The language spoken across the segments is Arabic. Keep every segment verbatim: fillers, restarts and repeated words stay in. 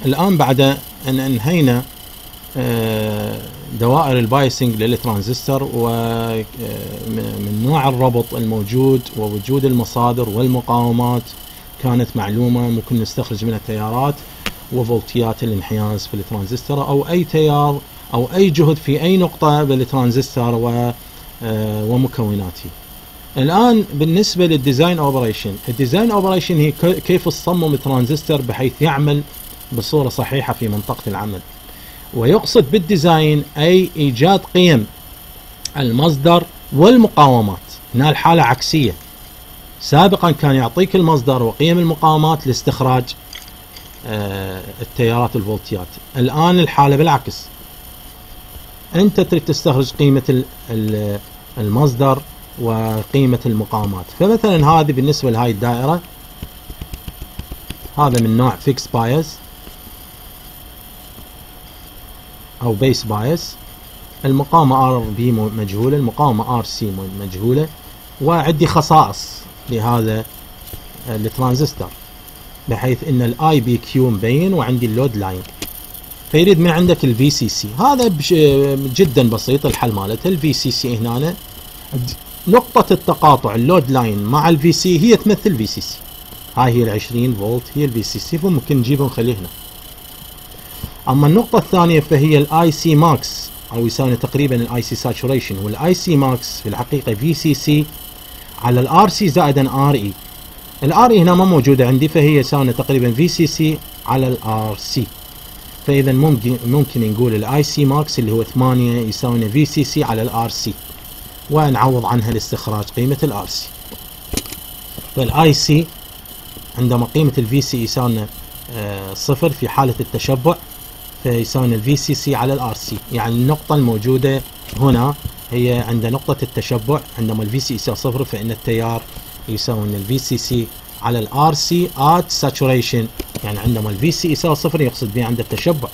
الآن بعد أن انهينا دوائر البايسنج للترانزستور ومن نوع الربط الموجود ووجود المصادر والمقاومات كانت معلومة، ممكن نستخرج منها تيارات وفولتيات الانحياز في الترانزستور أو أي تيار أو أي جهد في أي نقطة بالترانزستور ومكوناته. الآن بالنسبة للديزاين اوبريشن، الديزاين اوبريشن هي كيف تصمم الترانزستور بحيث يعمل بصورة صحيحة في منطقة العمل. ويقصد بالديزاين أي إيجاد قيم المصدر والمقاومات. هنا الحالة عكسية، سابقا كان يعطيك المصدر وقيم المقاومات لاستخراج آه التيارات والفولتيات، الآن الحالة بالعكس، أنت تريد تستخرج قيمة المصدر وقيمة المقاومات. فمثلا هذه بالنسبة لهاي الدائرة، هذا من نوع فيكس بايس أو بيس بايس، المقاومة ار بي مجهولة، المقاومة ار سي مجهولة، وعندي خصائص لهذا الترانزستور بحيث ان الاي بي كيو مبين وعندي اللود لاين. فيريد من عندك الفي سي سي، هذا جدا بسيط الحل مالته. الفي سي سي هنا نقطة التقاطع اللود لاين مع الفي سي هي تمثل في سي سي، هاي هي العشرين فولت هي الفي سي سي، فممكن نجيبه ونخليه هنا. اما النقطة الثانية فهي الاي سي ماكس او يساوي تقريبا الاي سي ساتوريشن، والاي سي ماكس في الحقيقة في سي سي على الار سي زائدا ار اي. الار اي هنا ما موجودة عندي، فهي يساوي تقريبا في سي سي على الار سي. فاذا ممكن ممكن نقول الاي سي ماكس اللي هو ثمانية يساوي في سي سي على الار سي، ونعوض عنها لاستخراج قيمة الار سي. فالاي سي عندما قيمة الفي سي يساوي آه صفر في حالة التشبع، فيساوي الفي سي سي على الار سي. يعني النقطة الموجودة هنا هي عند نقطة التشبع، عندما الفي سي يساوي صفر فإن التيار يساوي الفي سي سي على الار سي at saturation، يعني عندما الفي سي يساوي صفر يقصد به عند التشبع.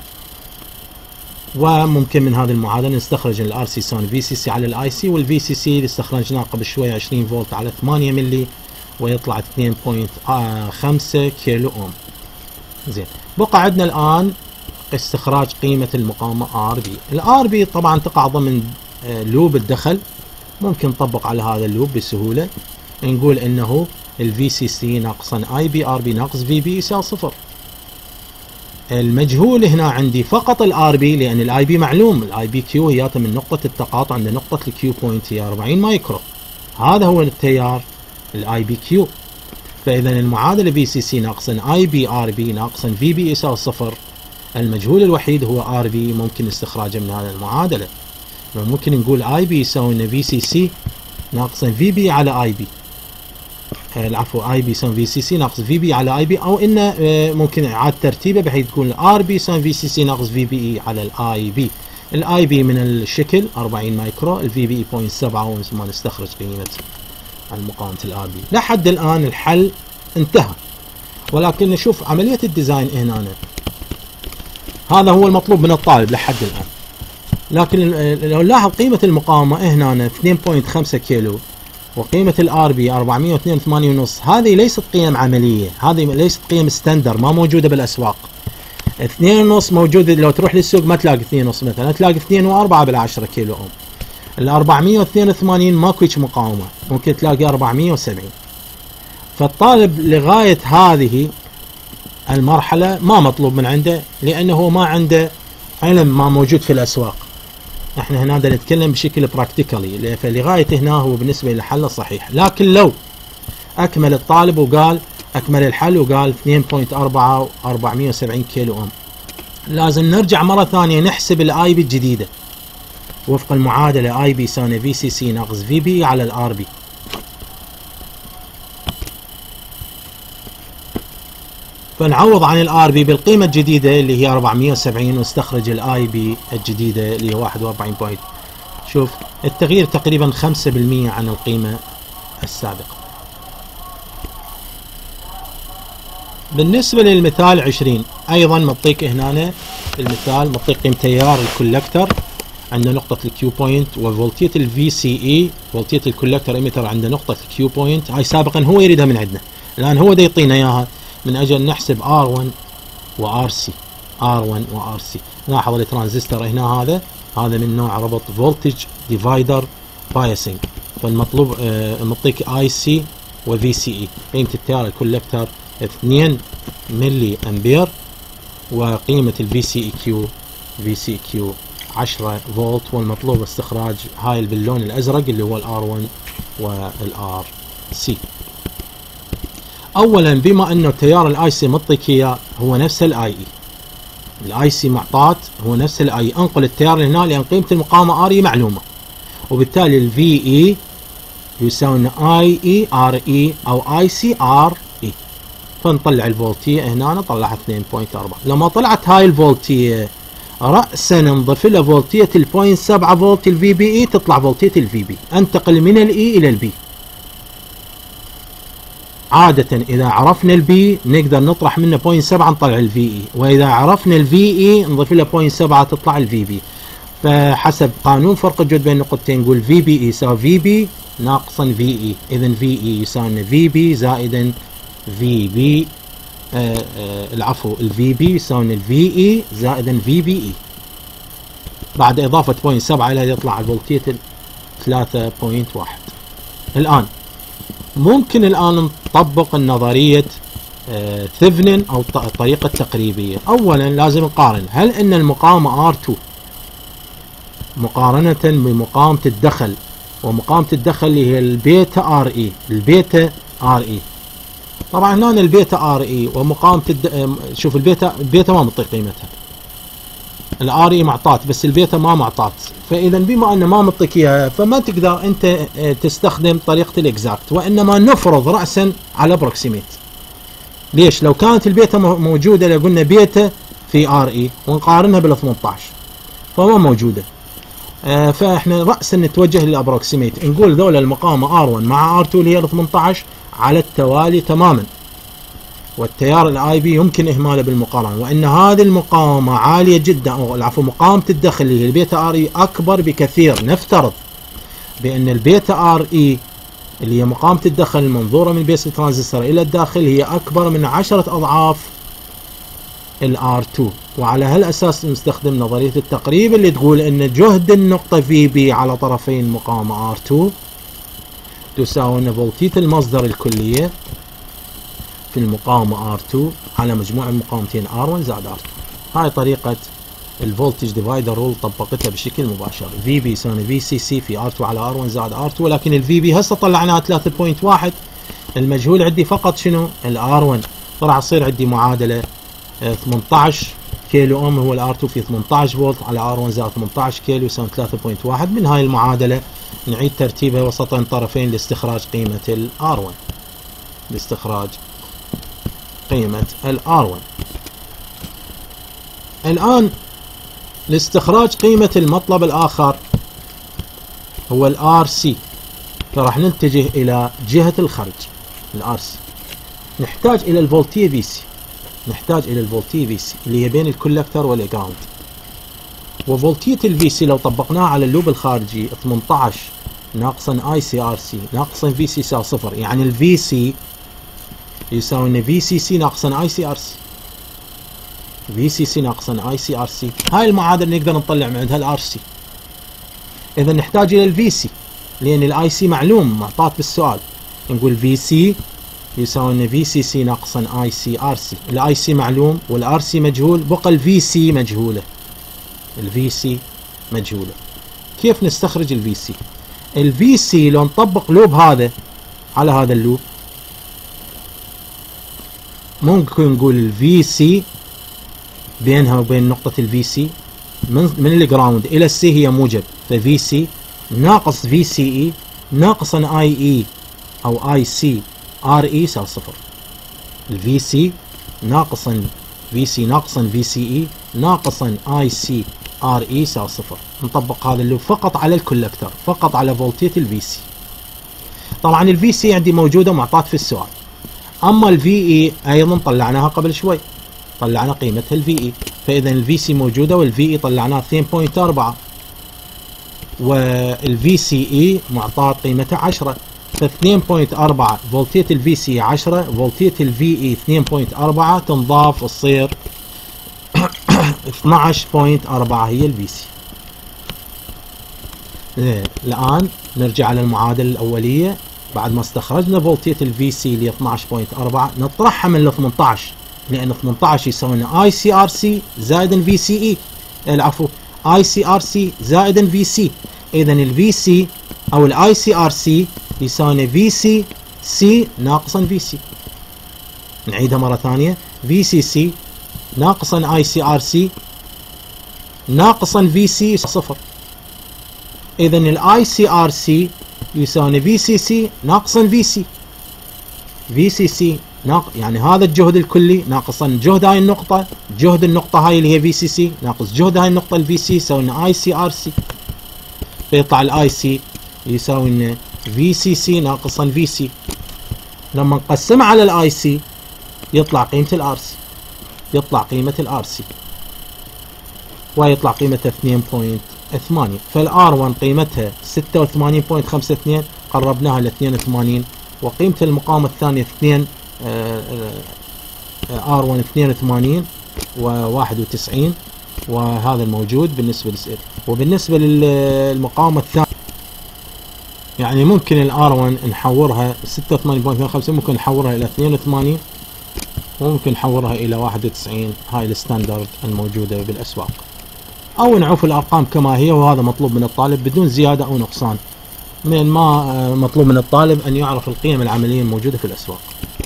وممكن من هذه المعادلة نستخرج الار سي يساوي في سي سي على الاي سي، والفي سي سي اللي استخرجناه قبل شوية عشرين فولت على ثمانية ملي، ويطلع اثنين فاصلة خمسة كيلو اوم. زين، بقى عندنا الآن استخراج قيمة المقاومة ار بي. الار بي طبعا تقع ضمن لوب الدخل، ممكن نطبق على هذا اللوب بسهولة، نقول انه الفي سي سي ناقصا اي بي ار بي ناقص في بي يساوي صفر. المجهول هنا عندي فقط الار بي، لان الاي بي معلوم، الاي بي كيو هي من نقطة التقاطع عند نقطة الكيو بوينت هي أربعين مايكرو، هذا هو التيار الاي بي كيو. فاذا المعادلة في سي سي ناقصا اي بي ار بي ناقصا في بي يساوي صفر. المجهول الوحيد هو ار بي، ممكن استخراجه من هذه المعادلة. ممكن نقول اي بي يساوي ان في سي سي ناقصا في بي على اي بي، العفو اي بي يساوي في سي سي ناقص في بي على اي بي، او انه ممكن اعاده ترتيبه بحيث تكون ار بي يساوي في سي سي ناقص في بي على الاي بي. الاي بي من الشكل أربعين مايكرو، الفي بي صفر فاصلة سبعة، وما نستخرج قيمه المقاومه الار بي. لحد الان الحل انتهى، ولكن نشوف عمليه الديزاين هنا. هذا هو المطلوب من الطالب لحد الان، لكن لو نلاحظ قيمه المقاومه هنا اثنين فاصلة خمسة كيلو، وقيمة الار بي أربعمئة واثنين وثمانين ونص، هذه ليست قيم عملية، هذه ليست قيم ستاندر ما موجودة بالأسواق. اثنين ونص موجودة، لو تروح للسوق ما تلاقي اثنين ونص، مثلا تلاقي اثنين وأربعة بالعشرة كيلو أوم. ال أربعمئة واثنين وثمانين ماكو هيك مقاومة، ممكن تلاقي أربعمئة وسبعين. فالطالب لغاية هذه المرحلة ما مطلوب من عنده، لأنه ما عنده علم ما موجود في الأسواق. احنا هنا بدنا نتكلم بشكل براكتيكالي، فلغايه هنا هو بالنسبه للحل صحيح. لكن لو اكمل الطالب وقال اكمل الحل وقال اثنين فاصلة أربعة أربعمئة وسبعين كيلو اوم، لازم نرجع مره ثانيه نحسب الاي بي الجديده وفق المعادله اي بي يساوي في سي سي ناقص في بي على الار بي. فنعوض عن الار بي بالقيمه الجديده اللي هي أربعمئة وسبعين، واستخرج الاي بي الجديده اللي هي واحد وأربعين بوينت. شوف التغيير تقريبا خمسة بالمئة عن القيمه السابقه. بالنسبه للمثال عشرين ايضا معطيك هنا المثال، معطيك قيمه تيار الكولكتر عند نقطه الكيو بوينت، وفولتيه الفي سي اي فولتيه الكولكتر ايميتر عند نقطه الكيو بوينت. هاي سابقا هو يريدها من عندنا، الان هو دا يعطينا اياها من اجل نحسب ار واحد و ار سي. ار واحد و ار سي. لاحظ الترانزستور هنا هذا هذا من نوع ربط فولتج ديفايدر بايسنج، فالمطلوب آه مطيك اي سي وفي سي اي. قيمة التيار الكولكتر اثنين ملي امبير، وقيمة الفي سي اي كيو في سي اي كيو عشرة فولت، والمطلوب استخراج هاي باللون الازرق اللي هو الار واحد والار سي. اولا بما انه تيار الاي سي مطيك اياه هو نفس الاي اي، الاي سي معطات هو نفس الاي، انقل التيار لهنا لان قيمة المقاومة ار اي معلومة، وبالتالي الفي اي يساوي اي اي ار اي او اي سي ار اي. فنطلع الفولتية هنا طلعها اثنين فاصلة أربعة. لما طلعت هاي الفولتية رأسا نضيف لها فولتية ال صفر فاصلة سبعة فولت الفي بي اي، تطلع فولتية الفي بي. انتقل من الاي الى البي. عادة اذا عرفنا البي نقدر نطرح منه صفر فاصلة سبعة نطلع الفي اي، واذا عرفنا الفي اي نضيف له صفر فاصلة سبعة تطلع الفي بي. فحسب قانون فرق الجهد بين النقطتين نقول في بي اي يساوي في بي ناقصا في اي، اذا في اي يساوي في بي زائدا في بي آه آه العفو الفي بي يساوي الفي اي زائدا في بي اي. بعد اضافة صفر فاصلة سبعة الى يطلع الفولتية ثلاثة فاصلة واحد. الان ممكن الان نطبق النظرية آه ثيفنين او الطريقة التقريبية. اولا لازم نقارن هل ان المقاومة ار اثنين مقارنة بمقاومة الدخل، ومقاومة الدخل اللي هي البيتا ار اي، البيتا ار اي. طبعا هنا البيتا ار اي ومقاومة الد... شوف البيتا البيتا ما مطيق قيمتها، الار اي معطات بس البيتا ما معطات، فاذا بما انه ما مطيك اياها فما تقدر انت تستخدم طريقة الاكزاكت، وانما نفرض رأسا على بروكسيميت. ليش؟ لو كانت البيتا موجودة لو قلنا بيتا في ار اي ونقارنها بال ثمانية عشر فما موجودة، آه فاحنا رأسا نتوجه للابروكسيميت، نقول ذولا المقاومة ار واحد مع ار اثنين اللي هي ال ثمانية عشر على التوالي تماما، والتيار الاي بي يمكن اهماله بالمقارنه، وان هذه المقاومه عاليه جدا، او العفو مقاومه الدخل اللي هي البيتا ار اي اكبر بكثير. نفترض بان البيتا ار اي اللي هي مقاومه الدخل المنظوره من بيس الترانزستور الى الداخل هي اكبر من عشرة اضعاف الار اثنين، وعلى هالاساس نستخدم نظريه التقريب اللي تقول ان جهد النقطه في بي على طرفين المقاومه ار اثنين تساوي ان فولتيه المصدر الكليه في المقاومه ار اثنين على مجموع المقاومتين ار واحد زائد ار اثنين. هاي طريقه الفولتج ديفايدر رول طبقتها بشكل مباشر. في بي يساوي في سي سي في ار اثنين على ار واحد زائد ار اثنين، ولكن الفي بي هسه طلعناها ثلاثة فاصلة واحد، المجهول عندي فقط شنو؟ الار واحد. طلع يصير عندي معادله ثمانية عشر كيلو اوم هو الار اثنين في ثمانية عشر فولت على ار واحد زائد ثمانية عشر كيلو يساوي ثلاثة فاصلة واحد. من هاي المعادله نعيد ترتيبها وسطين طرفين لاستخراج قيمه الار واحد، لاستخراج قيمه الار واحد. الان لاستخراج قيمه المطلب الاخر هو الار سي، فراح نتجه الى جهه الخرج الار سي. نحتاج الى الفولتيه في سي، نحتاج الى الفولتيه في سي اللي هي بين الكولكتر والجراوند. وفولتيه الفي سي لو طبقناها على اللوب الخارجي ثمانية عشر ناقصا اي سي ار سي ناقصا في سي يساوي صفر، يعني الفي سي يساوي ان في سي سي ناقصا اي سي ار سي، في سي سي ناقصا اي سي ار سي. هاي المعادله نقدر نطلع من عندها الار سي. اذا نحتاج الى الفي سي لان الاي سي معلوم معطات بالسؤال، نقول في سي يساوي ان في سي سي ناقصا اي سي ار سي. الاي سي معلوم والار سي مجهول، بقى الفي سي مجهوله، الفي سي مجهوله. كيف نستخرج الفي سي؟ الفي سي لو نطبق لوب هذا على هذا اللوب ممكن نقول الفي سي بينها وبين نقطة الفي سي من من الجراوند الى السي هي موجب، ففي سي ناقص في سي اي ناقصا اي اي او اي سي ار اي يساوي صفر. الفي سي ناقصا في سي ناقصا في سي اي ناقصا اي سي ار اي يساوي صفر. نطبق هذا اللوب فقط على الكولكتر، فقط على فولتيه الفي سي. طبعا الفي سي عندي موجوده معطاه في السؤال. اما الفي اي ايضا طلعناها قبل شوي، طلعنا قيمتها الفي اي، فاذا الفي سي موجوده والفي اي طلعناها اثنين فاصلة أربعة، والفي سي اي معطاه قيمتها عشرة، ف اثنين فاصلة أربعة فولتيه الفي سي عشرة، فولتيه الفي اي اثنين فاصلة أربعة تنضاف تصير اثنعش فاصلة أربعة هي الفي سي. الآن نرجع على المعادلة الأولية. بعد ما استخرجنا فولتية الفي سي اللي اثنعش فاصلة أربعة نطرحها من ال ثمنطعش، لأن ثمنطعش يساوي لنا اي سي ار سي زائد في سي اي، العفو اي سي ار سي زائد في سي. إذا الفي سي أو الاي سي ار سي يساوي لنا في سي سي ناقصا في سي. نعيدها مرة ثانية، في سي سي ناقصا اي سي ار سي ناقصا في سي صفر. إذا الاي سي ار سي يساوي في سي سي ناقصا في سي. في سي سي ناق... يعني هذا الجهد الكلي ناقصا جهد هاي النقطة، جهد النقطة هاي اللي هي في سي سي ناقص جهد هاي النقطة الفي سي يساوي لنا اي سي ار سي. فيطلع الاي سي يساوي لنا في سي سي ناقصا في سي. لما نقسمها على الاي سي يطلع قيمة الار سي، يطلع قيمة الار سي ويطلع قيمتها اثنين فاصلة ثمانية. فالار واحد قيمتها ستة وثمانين فاصلة خمسة اثنين، قربناها ل اثنين وثمانين، وقيمة المقاومة الثانية اثنين ار واحد اثنين وثمانين وواحد وتسعين، وهذا الموجود بالنسبة للسئل. وبالنسبة للمقاومة الثانية يعني ممكن الار واحد نحورها ستة وثمانين فاصلة اثنين وخمسين، ممكن نحورها الى اثنين وثمانين، وممكن نحورها الى واحد وتسعين، هاي الستاندرد الموجودة بالاسواق، او نعوف الارقام كما هي، وهذا مطلوب من الطالب بدون زيادة او نقصان، من ما مطلوب من الطالب ان يعرف القيم العملية الموجودة في الاسواق.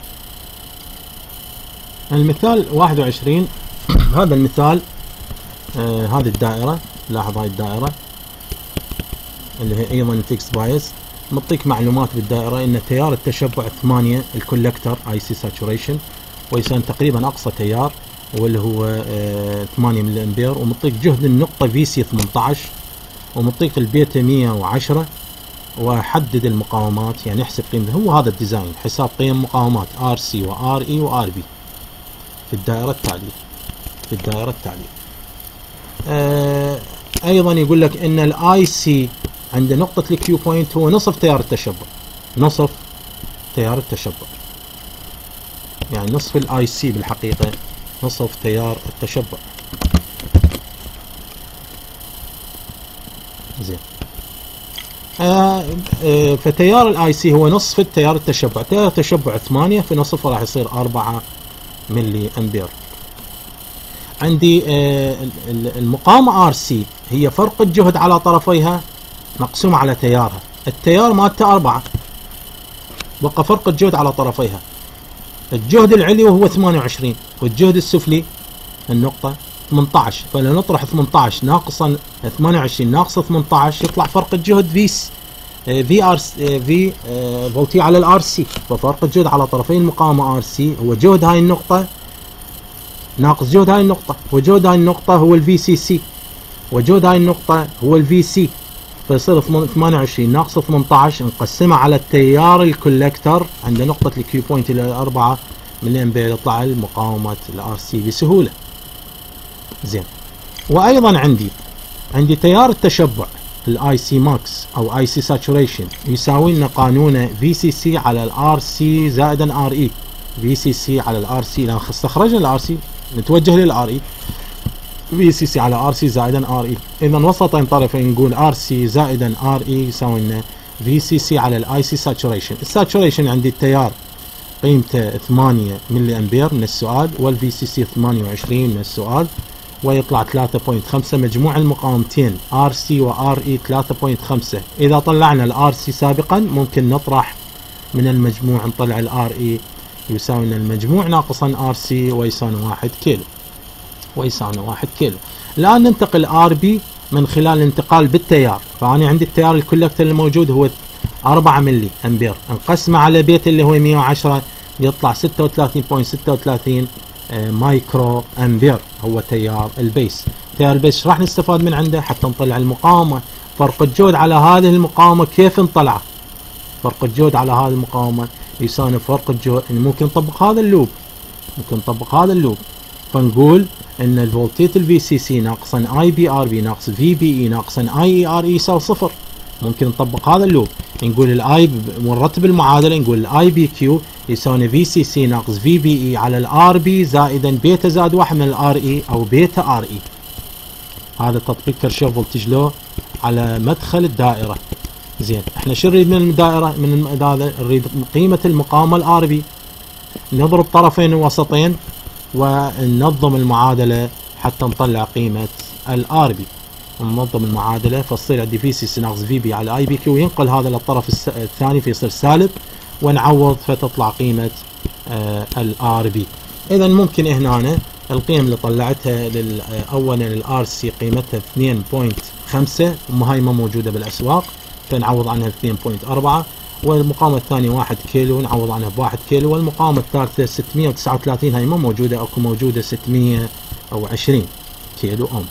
المثال واحد وعشرين، هذا المثال آه هذه الدائرة، لاحظ هاي الدائرة اللي هي ايضا فيكس بايس، مطيك معلومات بالدائرة ان تيار التشبع ثمانية الكولكتر اي سي ساتوريشن، ويساوي تقريبا اقصى تيار واللي هو آه ثمانية ملي امبير، ومطيك جهد النقطة في سي ثمنطعش، ومطيك البيتا مية وعشرة، وحدد المقاومات، يعني احسب قيمته. هو هذا الديزاين، حساب قيم مقاومات ار سي وار اي وار بي في الدائرة التالية. في الدائرة التالية آه ايضا يقول لك ان الاي سي عند نقطة الكيو بوينت هو نصف تيار التشبع، نصف تيار التشبع، يعني نصف الاي سي بالحقيقة نصف تيار التشبع. زين. آه آه فتيار الاي سي هو نصف التيار التشبع، تيار التشبع ثمانية في نصفه راح يصير أربعة ملي امبير. عندي آه المقاومة ار سي هي فرق الجهد على طرفيها مقسوم على تيارها، التيار مالته أربعة، بقى فرق الجهد على طرفيها. الجهد العلوي هو ثمانية وعشرين والجهد السفلي النقطة ثمانية عشر، فلو نطرح ثمانية عشر ناقصا ثمانية وعشرين ناقص ثمانية عشر يطلع فرق الجهد في في ار في فولتي على الار سي. ففرق الجهد على طرفي المقاومة ار سي هو جهد هاي النقطة ناقص جهد هاي النقطة، وجهد هاي النقطة هو الفي سي سي، وجهد هاي النقطة هو الفي سي، فيصير ثمانية وعشرين ناقص ثمانية عشر نقسمها على التيار الكولكتر عند نقطة الكيو بوينت الى أربعة ملي امبير، يطلع المقاومة الار سي بسهولة. زين. وايضا عندي عندي تيار التشبع الاي سي ماكس او اي سي ساتوريشن يساوي لنا قانون في سي سي على الار سي زائدا ار اي، في سي سي على الار سي، لان استخرجنا الار سي نتوجه للار اي، في سي سي على ار سي زائدا ار اي. اذا وسطين طرفين نقول ار سي زائدا ار اي يساوي لنا في سي سي على الاي سي ساتوريشن. الساتوريشن عندي التيار قيمته ثمانية ملي امبير من السؤال، والفي سي سي ثمانية وعشرين من السؤال، ويطلع ثلاثة فاصلة خمسة، مجموع المقاومتين ار سي وار اي ثلاثة فاصلة خمسة. اذا طلعنا الار سي سابقا ممكن نطرح من المجموع نطلع الار اي يساوي لنا المجموع ناقصا ار سي ويساوي واحد كيلو، ويساوي واحد كيلو. الان ننتقل ار بي من خلال الانتقال بالتيار، فانا عندي التيار الكولكتر الموجود هو أربعة ملي امبير، نقسمه على بيت اللي هو مية وعشرة يطلع ستة وثلاثين فاصلة ستة وثلاثين مايكرو امبير، هو تيار البيس. تيار البيس راح نستفاد من عنده حتى نطلع المقاومة. فرق الجهد على هذه المقاومة كيف نطلعه؟ فرق الجهد على هذه المقاومة يساوي فرق الجهد، يعني ممكن نطبق هذا اللوب، ممكن نطبق هذا اللوب، فنقول ان الفولتيت الفي سي سي ناقصا اي بي ار بي ناقص في بي اي ناقصا اي اي ار اي يساوي صفر. ممكن نطبق هذا اللوب، نقول الاي ونرتب المعادله، نقول الاي بي كيو يساوي في سي سي ناقص في بي اي على الار بي زائدا بيتا زائد واحد من الار اي او بيتا ار اي. هذا تطبيق كيرشوف فولتج لو على مدخل الدائره. زين احنا شو نريد من الدائره؟ من هذا نريد قيمه المقاومه الار بي، نضرب طرفين وسطين وننظم المعادله حتى نطلع قيمه الار بي. ننظم المعادله فتصير عندي في سي ناقص في بي على اي بي كيو، ينقل هذا للطرف الثاني فيصير سالب ونعوض فتطلع قيمه آه الار بي. اذا ممكن هنا القيم اللي طلعتها اولا الار سي قيمتها اثنين فاصلة خمسة وهاي ما موجوده بالاسواق فنعوض عنها اثنين فاصلة أربعة، والمقاومه الثانيه واحد كيلو نعوض عنها ب واحد كيلو، والمقاومه الثالثه ستمئة وتسعة وثلاثين هاي ما موجوده، اكو موجوده ستمئة وعشرين كيلو اوم.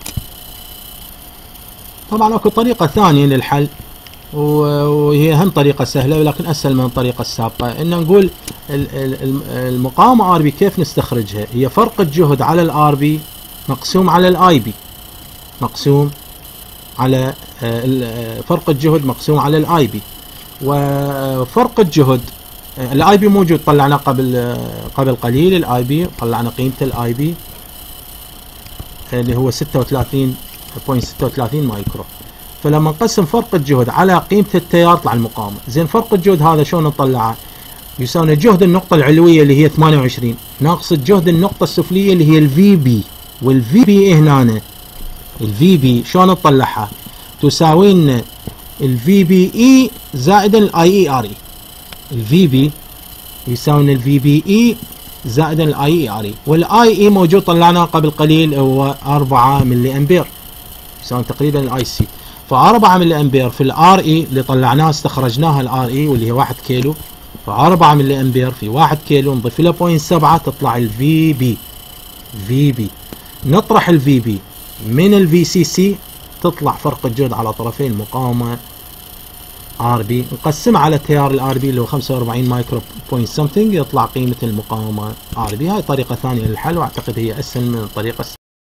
طبعا اكو طريقه ثانيه للحل وهي هم طريقه سهله ولكن اسهل من الطريقه السابقه، ان نقول المقاومه ار بي كيف نستخرجها؟ هي فرق الجهد على الار بي مقسوم على الاي بي، مقسوم على فرق الجهد مقسوم على الاي بي. وفرق الجهد الاي بي موجود طلعناه قبل قبل قليل، الاي بي طلعنا قيمه الاي بي اللي هو ستة وثلاثين فاصلة ستة وثلاثين مايكرو. فلما نقسم فرق الجهد على قيمه التيار يطلع المقاومه. زين فرق الجهد هذا شلون نطلعه؟ يساوي جهد النقطه العلويه اللي هي ثمانية وعشرين ناقص جهد النقطه السفليه اللي هي الفي بي، والفي بي هنا الفي بي شلون نطلعها؟ تساوي لنا الفي بي اي زائدا الاي اي ار اي. الفي بي يساوي لنا الفي بي اي زائدا الاي اي ار اي، والاي اي موجود طلعناه قبل قليل هو أربعة ملي امبير يساوي تقريبا الاي سي. ف أربعة ملي امبير في الار اي اللي طلعناه استخرجناها الار اي واللي هي واحد كيلو، ف أربعة ملي امبير في واحد كيلو نضيف لها صفر فاصلة سبعة تطلع الفي بي. في بي نطرح الفي بي من الفي سي سي تطلع فرق الجهد على طرفي المقاومه ار بي، نقسمها على تيار الار بي اللي هو خمسة وأربعين مايكرو بوينت سمثينج يطلع قيمه المقاومه ار بي. هاي طريقه ثانيه للحل واعتقد هي اسهل من الطريقه